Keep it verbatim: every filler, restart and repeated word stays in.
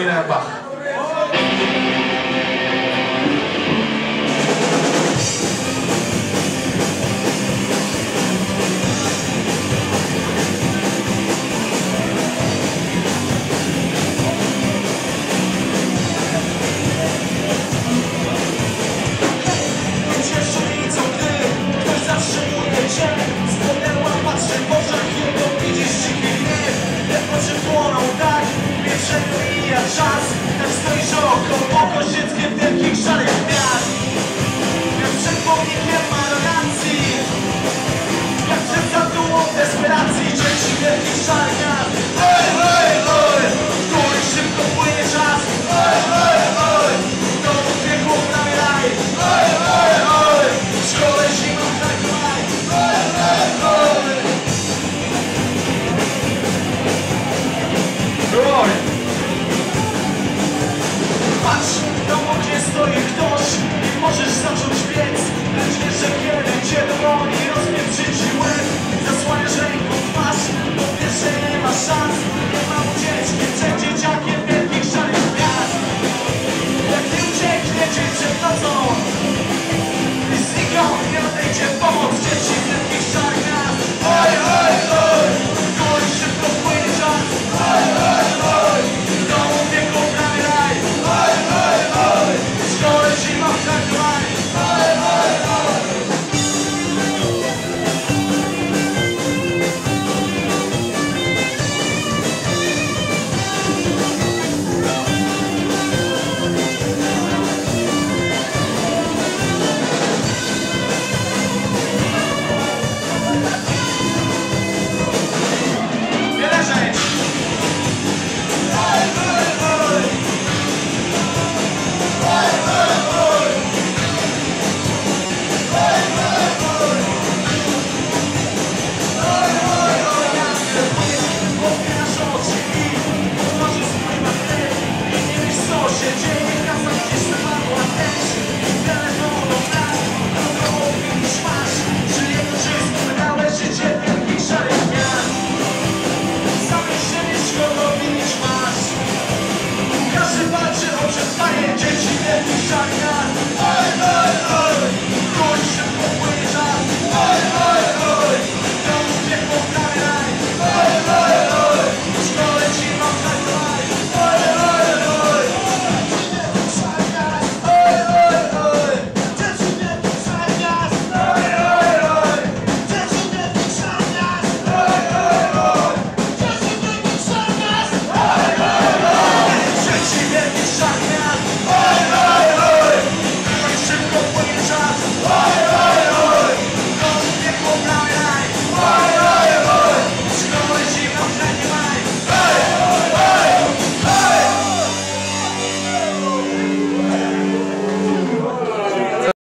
Neurenbach. Czas, tak stoisz około Kozieckie w wielkich szarych gwiazd. Jak przed pomnikiem arogancji, jak przed zadułą desperacji, części wielkich szarych gwiazd. Oj, oj, oj, w których szybko płynie czas. Oj, oj, oj, to ubiegło w nami raj. Oj, oj, oj, w szkole zimą tak maj. Oj, oj, oj. Oj. Patrz, na łodzie stoi ktoś i możesz zacząć biec, lecz wiesz, że kiedy cię dogoni, rozpieprzyć ci łeb, zasłaniasz ręką twarz, bo wiesz, że nie ma szans, nie ma